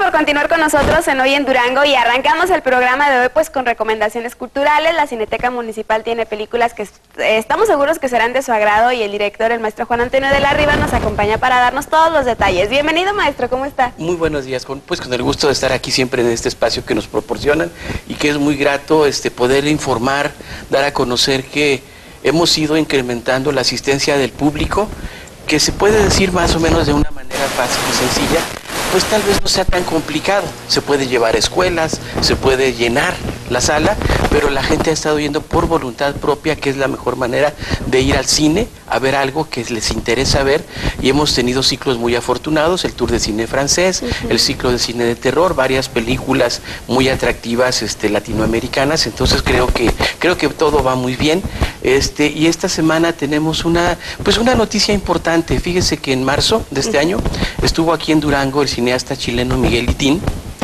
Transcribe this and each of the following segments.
por continuar con nosotros en Hoy en Durango y arrancamos el programa de hoy pues con recomendaciones culturales. La Cineteca Municipal tiene películas que estamos seguros que serán de su agrado y el director, el maestro Juan Antonio de la Riva, nos acompaña para darnos todos los detalles. Bienvenido, maestro, ¿cómo está? Muy buenos días, con el gusto de estar aquí siempre en este espacio que nos proporcionan y que es muy grato poder informar, dar a conocer que hemos ido incrementando la asistencia del público, que se puede decir más o menos de una manera fácil y sencilla, pues tal vez no sea tan complicado. Se puede llevar a escuelas, se puede llenar la sala, pero la gente ha estado yendo por voluntad propia, que es la mejor manera de ir al cine a ver algo que les interesa ver, y hemos tenido ciclos muy afortunados, el Tour de Cine Francés, el ciclo de cine de terror, varias películas muy atractivas latinoamericanas. Entonces creo que todo va muy bien. Y esta semana tenemos una noticia importante. Fíjese que en marzo de este año estuvo aquí en Durango el cineasta chileno Miguel Itín,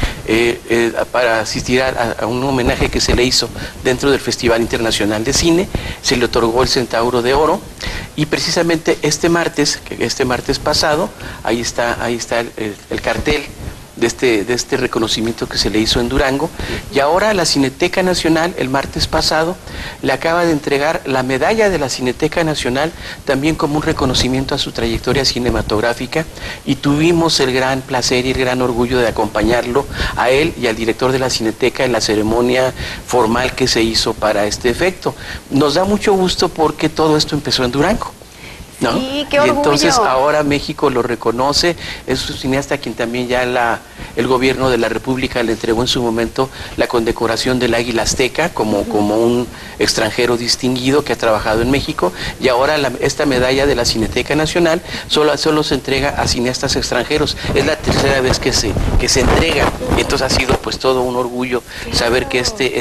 para asistir a un homenaje que se le hizo dentro del Festival Internacional de Cine. Se le otorgó el Centauro de Oro, y precisamente este martes pasado, ahí está el cartel de este reconocimiento que se le hizo en Durango, y ahora la Cineteca Nacional, el martes pasado, le acaba de entregar la medalla de la Cineteca Nacional, también como un reconocimiento a su trayectoria cinematográfica, y tuvimos el gran placer y el gran orgullo de acompañarlo a él y al director de la Cineteca en la ceremonia formal que se hizo para este efecto. Nos da mucho gusto porque todo esto empezó en Durango, ¿no? Sí, qué orgullo. Y entonces ahora México lo reconoce. Es un cineasta a quien también ya el gobierno de la República le entregó en su momento la condecoración del Águila Azteca como un extranjero distinguido que ha trabajado en México, y ahora esta medalla de la Cineteca Nacional solo se entrega a cineastas extranjeros. Es la tercera vez que se entrega, y entonces ha sido pues todo un orgullo saber que este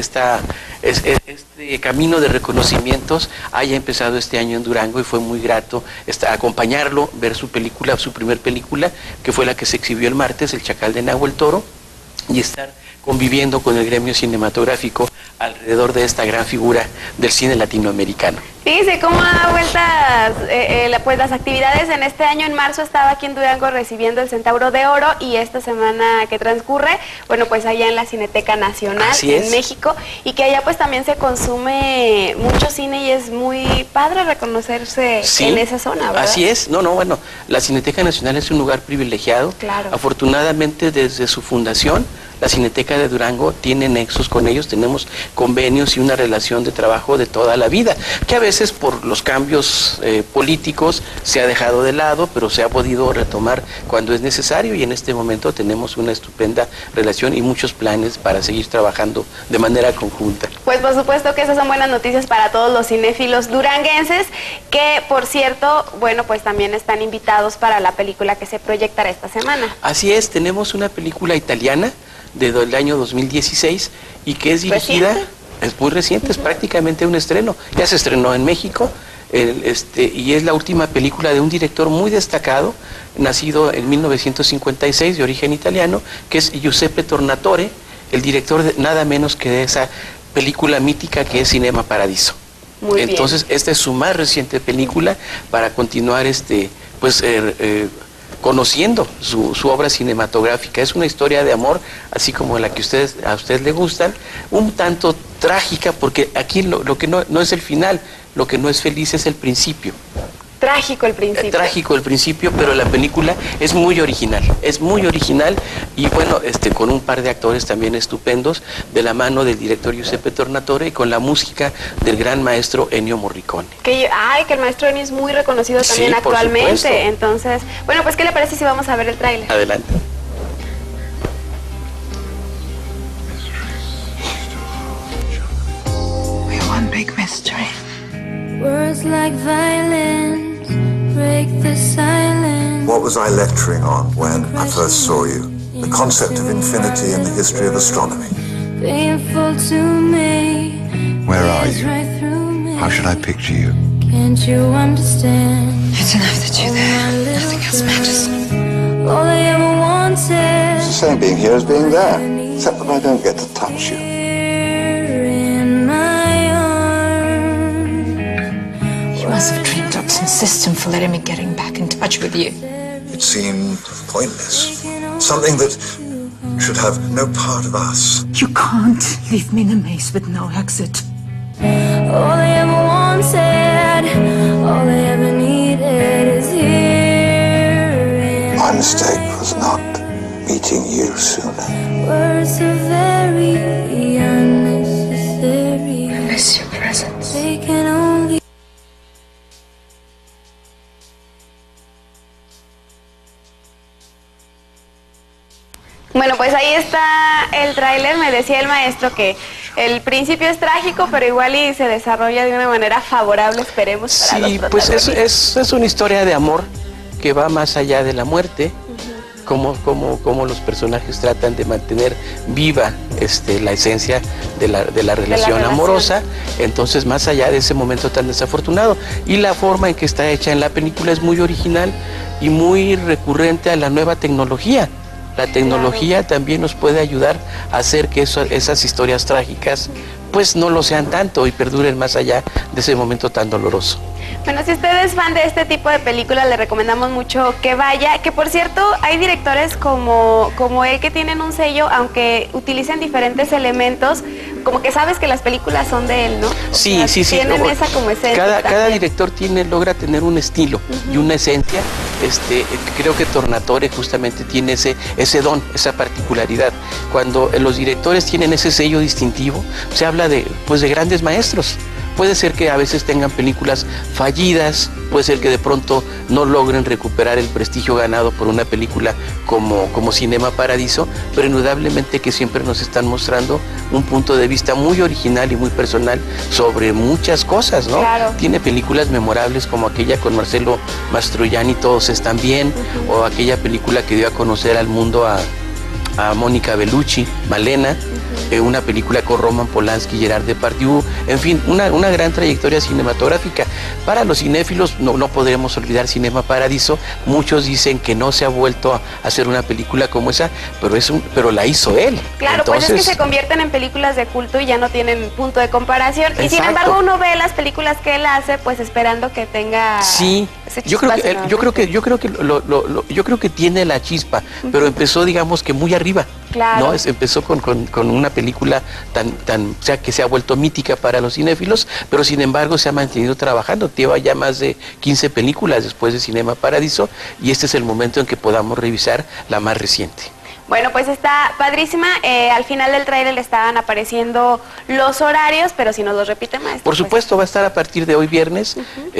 camino de reconocimientos haya empezado este año en Durango, y fue muy grato acompañarlo, ver su primer película, que fue la que se exhibió el martes, El Chacal de Nahuel Toro, y estar conviviendo con el gremio cinematográfico alrededor de esta gran figura del cine latinoamericano. Fíjese cómo da vueltas pues las actividades. En este año, en marzo, estaba aquí en Durango recibiendo el Centauro de Oro, y esta semana que transcurre, bueno, pues allá en la Cineteca Nacional, en México, y que allá pues también se consume mucho cine, y es muy padre reconocerse en esa zona, ¿verdad? Así es. Bueno, la Cineteca Nacional es un lugar privilegiado. Claro. Afortunadamente, desde su fundación, la Cineteca de Durango tiene nexos con ellos, tenemos convenios y una relación de trabajo de toda la vida, que a veces por los cambios políticos se ha dejado de lado, pero se ha podido retomar cuando es necesario, y en este momento tenemos una estupenda relación y muchos planes para seguir trabajando de manera conjunta. Pues por supuesto que esas son buenas noticias para todos los cinéfilos duranguenses, que por cierto, bueno, pues también están invitados para la película que se proyectará esta semana. Así es, tenemos una película italiana del año 2016 y que es dirigida... ¿Reciente? Es muy reciente, es prácticamente un estreno. Ya se estrenó en México, y es la última película de un director muy destacado, nacido en 1956, de origen italiano, que es Giuseppe Tornatore, el director de nada menos que de esa película mítica que es Cinema Paradiso. Muy Entonces, bien. esta es su más reciente película para continuar conociendo su obra cinematográfica. Es una historia de amor, así como la que a ustedes le gustan, un tanto trágica, porque aquí lo que no es el final, lo que no es feliz es el principio. Trágico el principio. Trágico el principio, pero la película es muy original, y bueno, con un par de actores también estupendos, de la mano del director Giuseppe Tornatore y con la música del gran maestro Ennio Morricone. Que el maestro Ennio es muy reconocido también actualmente. Entonces, bueno, pues ¿qué le parece si vamos a ver el tráiler? Adelante. We're one big mystery. Words like violence break the silence. What was I lecturing on when I first saw you? The concept of infinity and the history of astronomy. Painful to me. Where are you? Right through me. How should I picture you? Can't you understand? It's enough that you're there. Nothing else matters. All I ever wanted. It's the same being here as being there, except that I don't get to touch you. In my arms. You must have dreamed up some system for letting me getting back in touch with you. It seemed pointless. Something that should have no part of us. You can't leave me in a maze with no exit. All they ever wanted, all they ever needed is here. My mistake was not meeting you sooner. Words are very unnecessary. I miss your presence. They can only Bueno, pues ahí está el tráiler. Me decía el maestro que el principio es trágico, pero igual y se desarrolla de una manera favorable, esperemos, para los Sí, pues protagonistas. es una historia de amor que va más allá de la muerte, como los personajes tratan de mantener viva la esencia de la relación amorosa, entonces más allá de ese momento tan desafortunado. Y la forma en que está hecha en la película es muy original y muy recurrente a la nueva tecnología. La tecnología también nos puede ayudar a hacer que esas historias trágicas pues no lo sean tanto y perduren más allá de ese momento tan doloroso. Bueno, si usted es fan de este tipo de películas, le recomendamos mucho que vaya, que por cierto, hay directores como él que tienen un sello, aunque utilicen diferentes elementos, como que sabes que las películas son de él, ¿no? Sí. Tienen esa como esencia. Cada director logra tener un estilo y una esencia. Creo que Tornatore justamente tiene ese don, esa particularidad. Cuando los directores tienen ese sello distintivo, se habla de grandes maestros. Puede ser que a veces tengan películas fallidas, puede ser que de pronto no logren recuperar el prestigio ganado por una película como Cinema Paradiso, pero indudablemente que siempre nos están mostrando un punto de vista muy original y muy personal sobre muchas cosas, ¿no? Claro. Tiene películas memorables como aquella con Marcello Mastroianni, Todos están bien, o aquella película que dio a conocer al mundo a Mónica Bellucci, Malena, una película con Roman Polanski y Gerard Depardieu, en fin, una gran trayectoria cinematográfica. Para los cinéfilos no podremos olvidar Cinema Paradiso. Muchos dicen que no se ha vuelto a hacer una película como esa, pero la hizo él. Claro, entonces, pues es que se convierten en películas de culto y ya no tienen punto de comparación. Exacto. Y sin embargo uno ve las películas que él hace, pues esperando que tenga. Sí, yo creo que tiene la chispa, pero empezó, digamos, que muy arriba. Claro. ¿No? Empezó con una película o sea, que se ha vuelto mítica para los cinéfilos, pero sin embargo se ha mantenido trabajando. Lleva ya más de 15 películas después de Cinema Paradiso, y este es el momento en que podamos revisar la más reciente. Bueno, pues está padrísima. Al final del tráiler le estaban apareciendo los horarios, pero si nos los repite, maestro. Por supuesto, va a estar a partir de hoy viernes,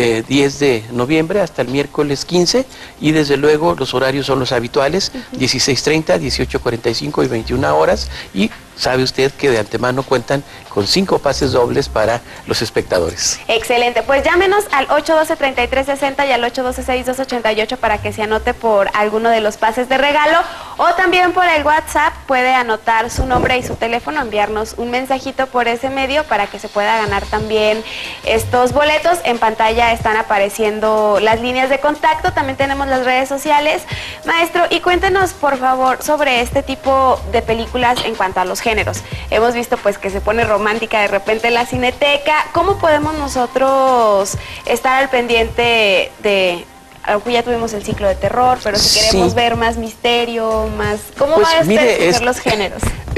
10 de noviembre, hasta el miércoles 15, y desde luego los horarios son los habituales, 16:30, 18:45 y 21 horas, y sabe usted que de antemano cuentan con 5 pases dobles para los espectadores. Excelente, pues llámenos al 812-3360 y al 812-6288 para que se anote por alguno de los pases de regalo, o también por el WhatsApp puede anotar su nombre y su teléfono, enviarnos un mensajito por ese medio para que se pueda ganar también estos boletos. En pantalla están apareciendo las líneas de contacto, también tenemos las redes sociales. Maestro, y cuéntenos por favor sobre este tipo de películas en cuanto a los géneros. Hemos visto pues que se pone romántica de repente en la Cineteca. ¿Cómo podemos nosotros estar al pendiente de... Ya tuvimos el ciclo de terror, pero si queremos ver más misterio, más... ¿Cómo va a escoger los géneros?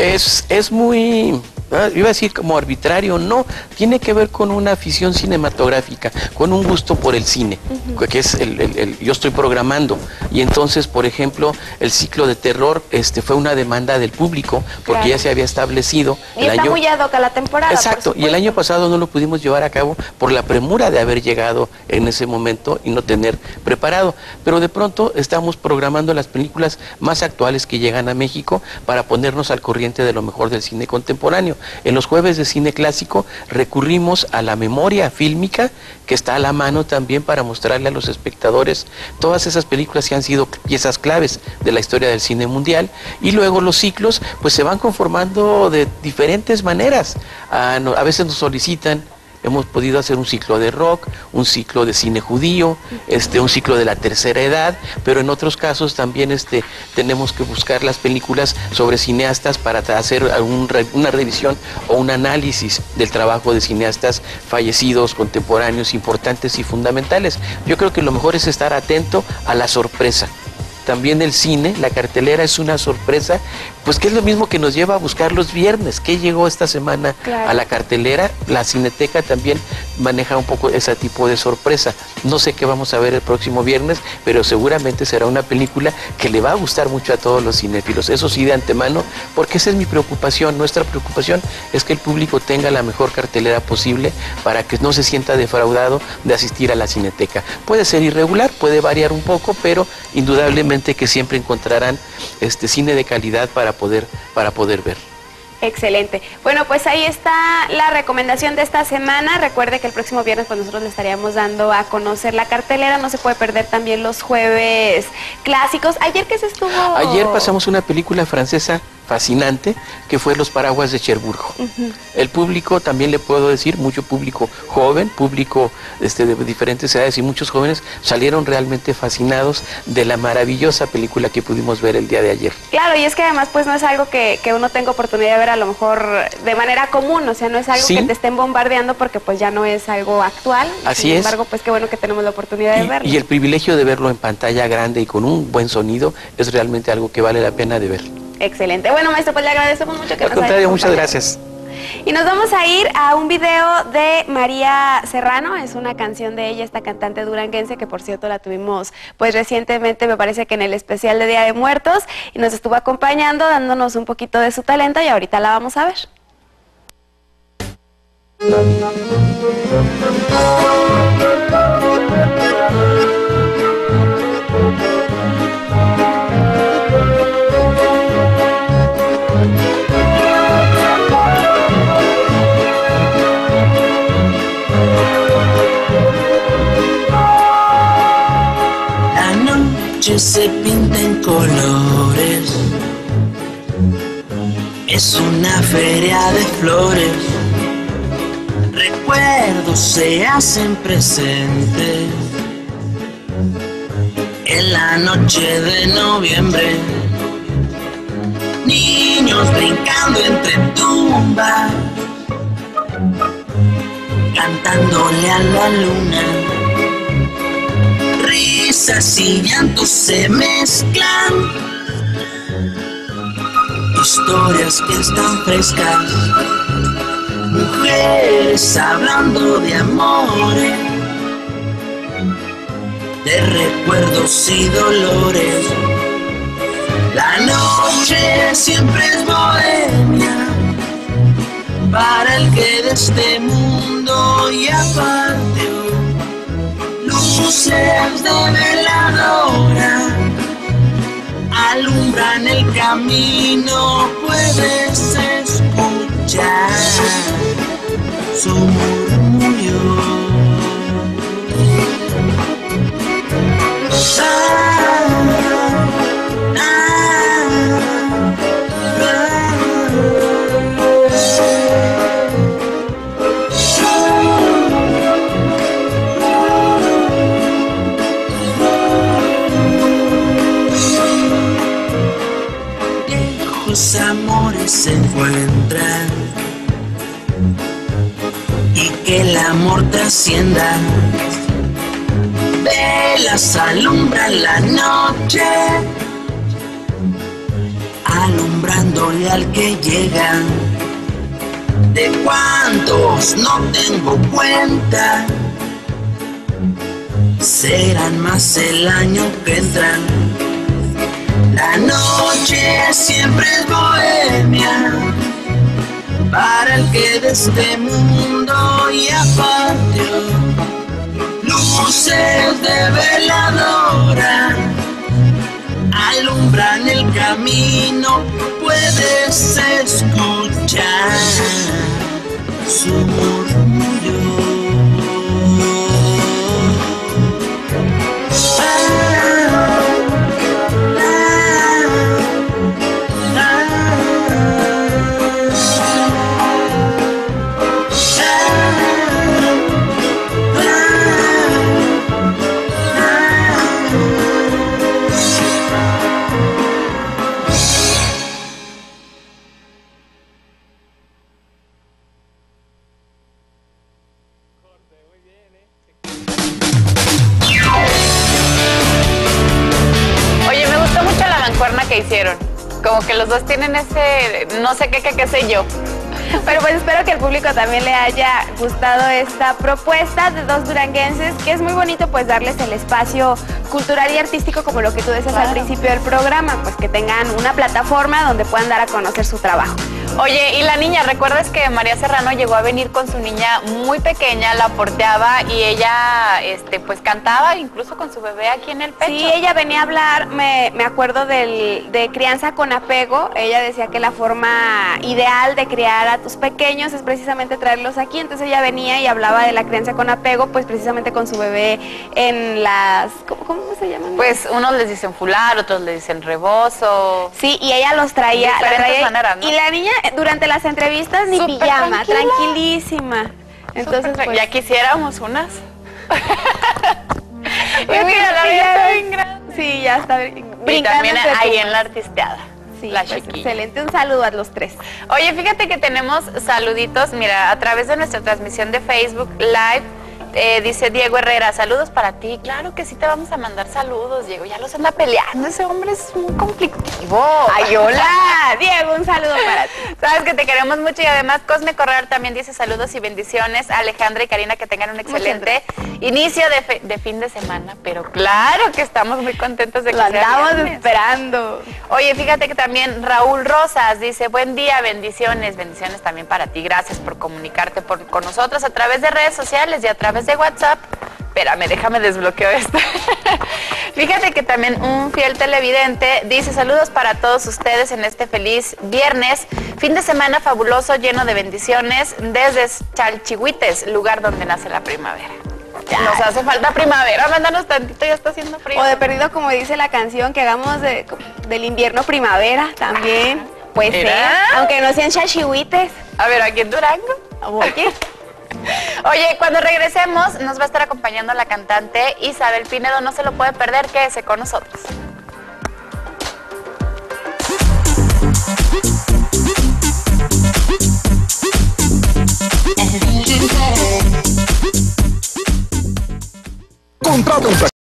Es muy... iba a decir como arbitrario, no, tiene que ver con una afición cinematográfica, con un gusto por el cine, que es yo estoy programando, y entonces, por ejemplo, el ciclo de terror fue una demanda del público, porque ya se había establecido. Y está muy ad hoc a la temporada. Exacto, y el año pasado no lo pudimos llevar a cabo por la premura de haber llegado en ese momento y no tener preparado, pero de pronto estamos programando las películas más actuales que llegan a México para ponernos al corriente de lo mejor del cine contemporáneo. En los jueves de cine clásico recurrimos a la memoria fílmica que está a la mano también para mostrarle a los espectadores todas esas películas que han sido piezas claves de la historia del cine mundial, y luego los ciclos pues se van conformando de diferentes maneras. A veces nos solicitan. Hemos podido hacer un ciclo de rock, un ciclo de cine judío, un ciclo de la tercera edad, pero en otros casos también tenemos que buscar las películas sobre cineastas para hacer una revisión o un análisis del trabajo de cineastas fallecidos, contemporáneos, importantes y fundamentales. Yo creo que lo mejor es estar atento a la sorpresa. También el cine, la cartelera es una sorpresa pues que es lo mismo que nos lleva a buscar los viernes. ¿Qué llegó esta semana a la cartelera? La Cineteca también maneja un poco ese tipo de sorpresa. No sé qué vamos a ver el próximo viernes, pero seguramente será una película que le va a gustar mucho a todos los cinéfilos. Eso sí, de antemano, porque esa es mi preocupación. Nuestra preocupación es que el público tenga la mejor cartelera posible para que no se sienta defraudado de asistir a la Cineteca. Puede ser irregular, puede variar un poco, pero indudablemente que siempre encontrarán cine de calidad para poder ver. Excelente. Bueno, pues ahí está la recomendación de esta semana. Recuerde que el próximo viernes pues nosotros le estaríamos dando a conocer la cartelera. No se puede perder también los jueves clásicos. ¿Ayer qué se estuvo? Ayer pasamos una película francesa fascinante que fue Los Paraguas de Cherburgo. El público, también le puedo decir, mucho público joven, público de diferentes edades, y muchos jóvenes salieron realmente fascinados de la maravillosa película que pudimos ver el día de ayer. Claro, y es que además pues no es algo que uno tenga oportunidad de ver a lo mejor de manera común, o sea, no es algo que te estén bombardeando porque pues ya no es algo actual. Así es. Sin embargo, pues qué bueno que tenemos la oportunidad de verlo. Y el privilegio de verlo en pantalla grande y con un buen sonido es realmente algo que vale la pena de ver. Excelente. Bueno, maestro, pues le agradecemos mucho que nos haya acompañado. Al contrario, muchas gracias. Y nos vamos a ir a un video de María Serrano. Es una canción de ella, esta cantante duranguense, que por cierto la tuvimos pues recientemente, me parece que en el especial de Día de Muertos, y nos estuvo acompañando, dándonos un poquito de su talento, y ahorita la vamos a ver. Se pinta en colores, es una feria de flores, recuerdos se hacen presentes en la noche de noviembre, niños brincando entre tumbas, cantándole a la luna. Risas y llantos se mezclan, historias que están frescas, mujeres hablando de amores, de recuerdos y dolores. La noche siempre es bohemia para el que de este mundo ya partió. Luces de veladora alumbran el camino, puedes escuchar su murmullo. Amores se encuentran y que el amor trascienda. Velas alumbran la noche, alumbrándole al que llega. De cuántos no tengo cuenta, serán más el año que entra. La noche siempre es bohemia para el que de este mundo ya partió. Luces de veladora alumbran el camino, puedes escuchar su murmullo. Que hicieron como que los dos tienen ese, no sé qué sé yo. Pero pues espero que al público también le haya gustado esta propuesta de dos duranguenses, que es muy bonito pues darles el espacio cultural y artístico, como lo que tú decías al principio del programa, pues que tengan una plataforma donde puedan dar a conocer su trabajo. Oye, y la niña, ¿recuerdas que María Serrano llegó a venir con su niña muy pequeña, la porteaba y ella pues cantaba incluso con su bebé aquí en el pecho? Sí, ella venía a hablar, me acuerdo de crianza con apego. Ella decía que la forma ideal de criar a tus pequeños es precisamente traerlos aquí, entonces ella venía y hablaba de la crianza con apego, pues precisamente con su bebé en las... ¿Cómo se llaman? Pues unos les dicen fular, otros les dicen rebozo. Sí, y ella los traía, de diferentes maneras, ¿no? Y la niña durante las entrevistas ni Súper pijama, tranquilísima. Entonces, pues, ya quisiéramos unas. Y pues, mira, la vida está bien grande. Sí, ya está brincando. Y también ahí en la artisteada. Sí, la pues, chiquilla. excelente, un saludo a los tres. Oye, fíjate que tenemos saluditos, mira, a través de nuestra transmisión de Facebook Live. Dice Diego Herrera, saludos para ti. Claro que sí te vamos a mandar saludos, Diego. Ya los anda peleando, ese hombre es muy conflictivo. Ay, hola, Diego, un saludo para ti. Sabes que te queremos mucho y además Cosme Correr también dice saludos y bendiciones. Alejandra y Karina, que tengan un excelente inicio de fin de semana. Pero claro que estamos muy contentos de que lo andamos viernes. esperando. Oye, fíjate que también Raúl Rosas dice, buen día, bendiciones también para ti. Gracias por comunicarte con nosotros a través de redes sociales y a través de WhatsApp. Espérame, déjame desbloqueo esto. Fíjate que también un fiel televidente dice saludos para todos ustedes en este feliz viernes, fin de semana fabuloso, lleno de bendiciones desde Chalchihuites, lugar donde nace la primavera. Ya. Nos hace falta primavera, mándanos tantito, ya está haciendo frío. O de perdido, como dice la canción, que hagamos del invierno primavera también. Pues sí, aunque no sean Chalchihuites. A ver, aquí en Durango. Oye. Oye, cuando regresemos nos va a estar acompañando la cantante Isabel Pinedo, no se lo puede perder, quédese con nosotros. Contrata un